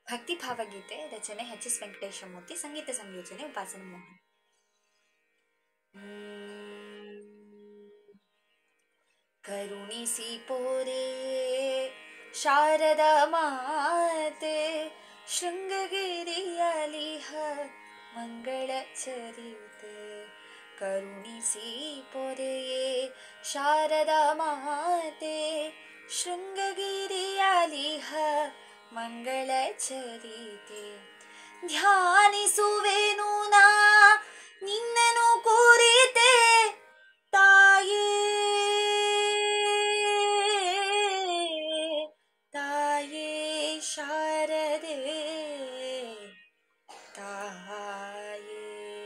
ಭಕ್ತಿ ಭಾವಗೀತೆ ರಚನೆ ಎಚ್.ಎಸ್. ವೆಂಕಟೇಶಮೂರ್ತಿ, ಸಂಗೀತ ಸಂಯೋಜನೆ ಉಪಾಸನ ಮೋಹನ್. ಕರುಣಿಸಿ ಪೋರೆ ಶಾರದಾ ಮಾತೆ, ಶೃಂಗಗಿರಿಯಲಿಹ ಮಂಗಳ ಚರಿತೆ. ಕರುಣಿಸಿ ಪೊರೆಯೇ ಶಾರದಾ ಮಾತೆ, ಶೃಂಗಗಿರಿಯಲಿಹ ಮಂಗಳ ಚರಿತೆ. ಧ್ಯಾನಿಸುವೆನು ನಾ ನಿನ್ನನು ಕುರಿತೆ ತಾಯೇ, ತಾಯೇ ಶಾರದೆ ತಾಯೇ.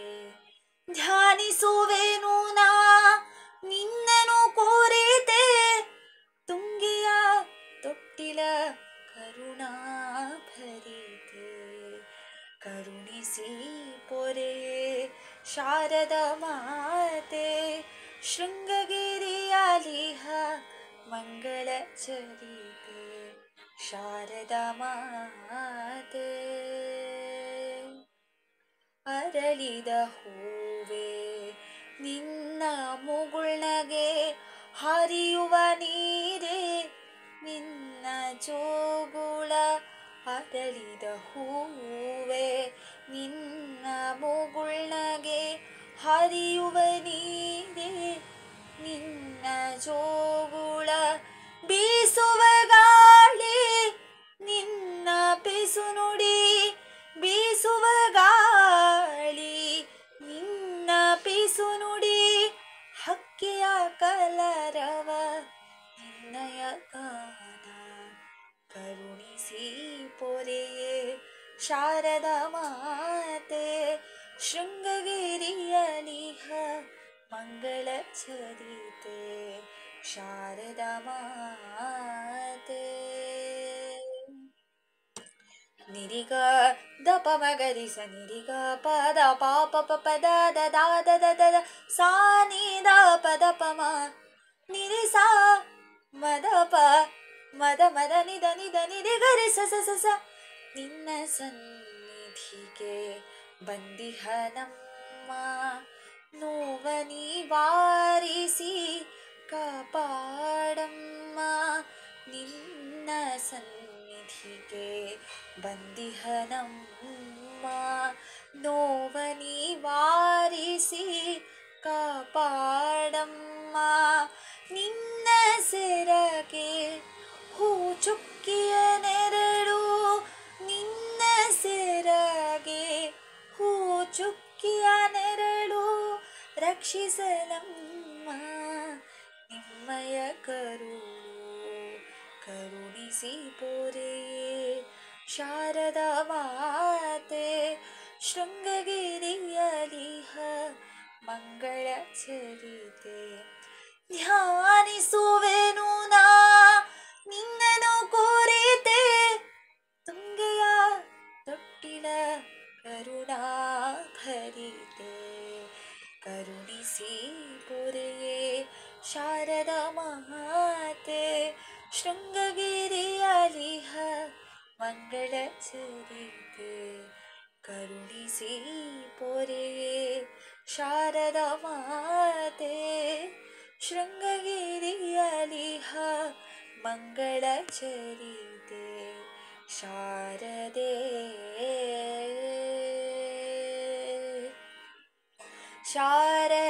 ಧ್ಯಾನಿಸುವೆನು ನಾ ನಿನ್ನನು ಕುರಿತೆ ತುಂಗೆಯ ತೊಟ್ಟಿಲ ಕರುಣಾ ಭರಿತೆ. ಕರುಣಿಸಿ ಪೊರೆಯೇ ಶಾರದಾ ಮಾತೆ, ಶೃಂಗಗಿರಿಯಲಿಹ ಮಂಗಳ ಚರಿತೆ. ಶಾರದಾ ಮಾತೆ. ಅರಳಿದ ಹೂವೆ ನಿನ್ನ ಮುಗುಳ್ನಗೆ, ಹರಿಯುವ ನೀರೇ ನಿನ್ನ ಜೋಗುಳ. ಅರಳಿದ ಹೂವೆ ನಿನ್ನ ಮುಗುಳ್ನಗೆ, ಹರಿಯುವ ನೀರೇ ನಿನ್ನ ಜೋಗುಳ. ಬೀಸುವ ಗಾಳಿ ನಿನ್ನ ಪಿಸು ನುಡಿ, ಬೀಸುವ ಗಾಳಿ ನಿನ್ನ ಪಿಸು ನುಡಿ. ಹಕ್ಕಿಯ ಕಲರವ ನಿನ್ನಯ ಗಾನ. ಕರುಣಿಸಿ ಪೊರೆಯೇ ಶಾರದಾ ಮಾತೆ, ಶೃಂಗಗಿರಿಯಲಿಹ ಮಂಗಳ ಚರಿತೆ. ಶಾರದಾ ಮಾತೆ. ನಿರಿಗ ದಪ ಮಗರಿಸ ನಿರಿಗ ಪದ ಪಾಪ ಪದ ದ ದ ದ ದ ಸಾ ನಿ ದ ಪದ ಪಮ ನಿರಿಸ ಮದ ಪ ಮದ ಮದ ನಿದ ನಿದ ನಿರಿ ಗರಿ ಸ ಸ ಸ. ನಿನ್ನ ಸನ್ನಿಧಿಗೆ ಬಂದಿಹ ನಮ್ಮ, ನೋವ ನಿವಾರಿಸಿ ಕಾಪಾಡಮ್ಮ. ನಿನ್ನ ಸನ್ನಿಧಿಗೆ ಬಂದಿಹ ನಮ್ಮ, ನೋವ ನಿವಾರಿಸಿ ಕಾಪಾಡಮ್ಮ. ನಿನ್ನ ಸೆರಗೆ ಹೂ ಚುಕ್ಕಿಯ ನೆರಳು, ನಿನ್ನ ಸೆರಗೆ ಹೂ ಚುಕ್ಕಿಯ ನೆರಳು. ರಕ್ಷಿಸಲಮ್ಮ ನಿಮ್ಮಯ ಕರುಳು. ಕರುಣಿಸಿ ಪೊರೆಯೇ ಶಾರದಾ ಮಾತೆ, ಶೃಂಗಗಿರಿಯಲಿಹ ಮಂಗಳ ಚರಿತೆ. ಧ್ಯಾನಿಸುವೆನು ನಾ ನಿನ್ನನು ಕುರಿತೆ ತುಂಗೆಯ ತೊಟ್ಟಿಲ ಕರುಣಾ ಭರಿತೆ. ಕರುಣಿಸಿ ಪೊರೆಯೇ ಶಾರದಾ ಮಾತೆ, ಶೃಂಗಗಿರಿಯಲಿಹ ಮಂಗಳ ಚರಿತೆ. ಕರುಣಿಸಿ ಪೊರೆಯೇ ಶಾರದಾ ಮಾತೆ, ಶೃಂಗಗಿರಿಯಲಿಹ ಮಂಗಳ ಚರಿತೆ. ಶಾರದೆ ಶಾರದೆ.